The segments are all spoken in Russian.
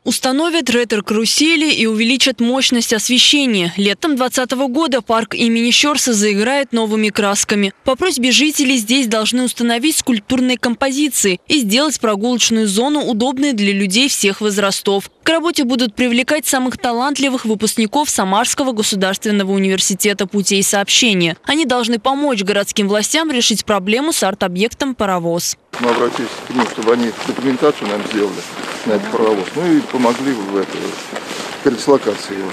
Установят ретро-карусели и увеличат мощность освещения. Летом 2020 года парк имени Щорса заиграет новыми красками. По просьбе жителей здесь должны установить скульптурные композиции и сделать прогулочную зону удобной для людей всех возрастов. К работе будут привлекать самых талантливых выпускников Самарского государственного университета путей сообщения. Они должны помочь городским властям решить проблему с арт-объектом «Паровоз». Мы обратились к ним, чтобы они документацию нам сделали на этот паровоз. Ну и помогли в передислокации его.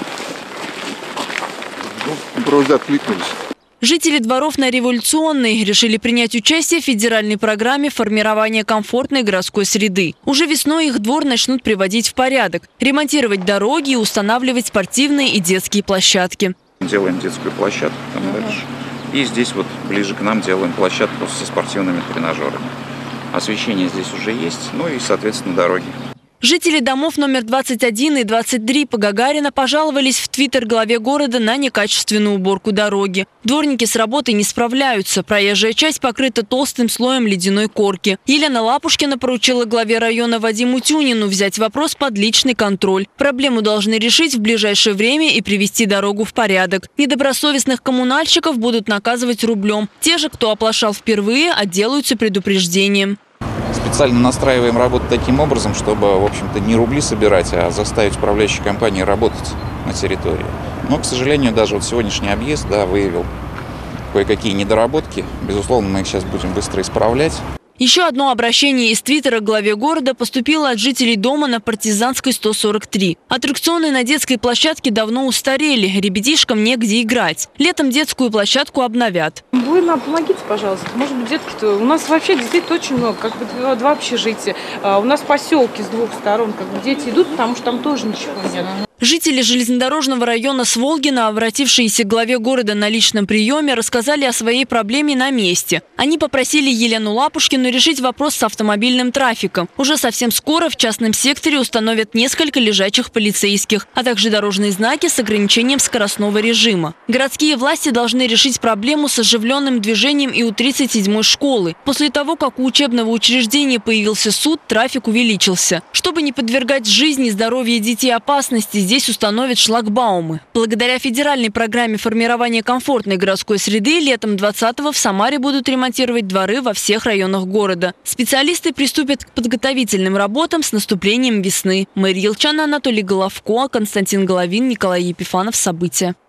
Ну, просто откликнулись. Жители дворов на Революционной решили принять участие в федеральной программе формирования комфортной городской среды. Уже весной их двор начнут приводить в порядок, ремонтировать дороги и устанавливать спортивные и детские площадки. Делаем детскую площадку там дальше. И здесь вот ближе к нам делаем площадку со спортивными тренажерами. Освещение здесь уже есть, ну и, соответственно, дороги. Жители домов номер 21 и 23 по Гагарина пожаловались в Твиттер главе города на некачественную уборку дороги. Дворники с работой не справляются. Проезжая часть покрыта толстым слоем ледяной корки. Елена Лапушкина поручила главе района Вадиму Тюнину взять вопрос под личный контроль. Проблему должны решить в ближайшее время и привести дорогу в порядок. Недобросовестных коммунальщиков будут наказывать рублем. Те же, кто оплошал впервые, отделаются предупреждением. Специально настраиваем работу таким образом, чтобы, в общем-то, не рубли собирать, а заставить управляющие компании работать на территории. Но, к сожалению, даже вот сегодняшний объезд выявил кое-какие недоработки. Безусловно, мы их сейчас будем быстро исправлять. Еще одно обращение из Твиттера к главе города поступило от жителей дома на Партизанской 143. Аттракционы на детской площадке давно устарели, ребятишкам негде играть. Летом детскую площадку обновят. Вы нам помогите, пожалуйста. Может быть, детки-то... У нас вообще действительно очень много, как бы два общежития. У нас поселки с двух сторон, как бы дети идут, потому что там тоже ничего нет. Жители железнодорожного района Сволгина, обратившиеся к главе города на личном приеме, рассказали о своей проблеме на месте. Они попросили Елену Лапушкину решить вопрос с автомобильным трафиком. Уже совсем скоро в частном секторе установят несколько лежачих полицейских, а также дорожные знаки с ограничением скоростного режима. Городские власти должны решить проблему с оживленным движением и у 37-й школы. После того, как у учебного учреждения появился суд, трафик увеличился. Чтобы не подвергать жизни и здоровью детей опасности, здесь установят шлагбаумы. Благодаря федеральной программе формирования комфортной городской среды летом 2020-го в Самаре будут ремонтировать дворы во всех районах города. Специалисты приступят к подготовительным работам с наступлением весны. Мария Елчана, Анатолий Головко, Константин Головин, Николай Епифанов. События.